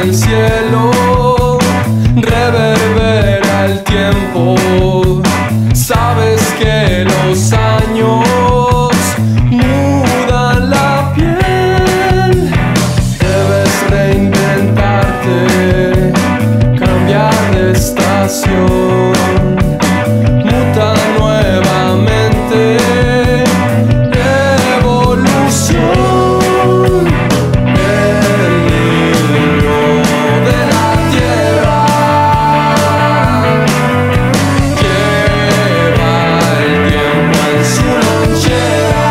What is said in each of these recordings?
el cielo, reverbera el tiempo. Sabes que los años mudan la piel. Debes reinventarte, cambiar de estación. Muta nuevamente, evolución. El niño de la tierra lleva el tiempo en su lonchera.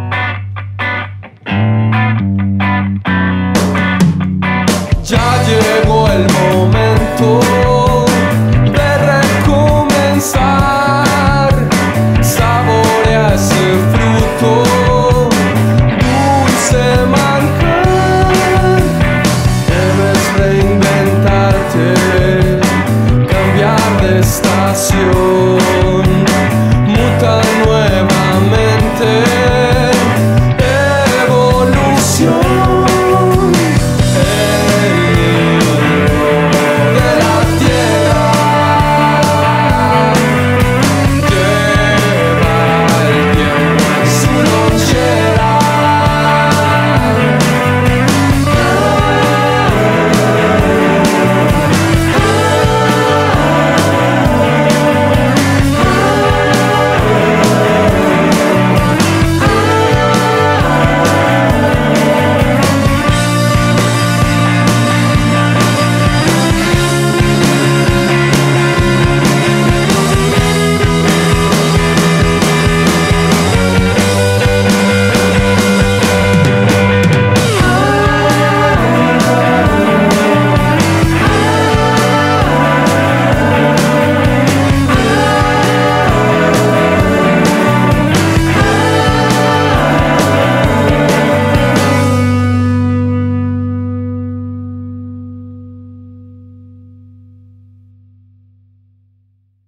Ya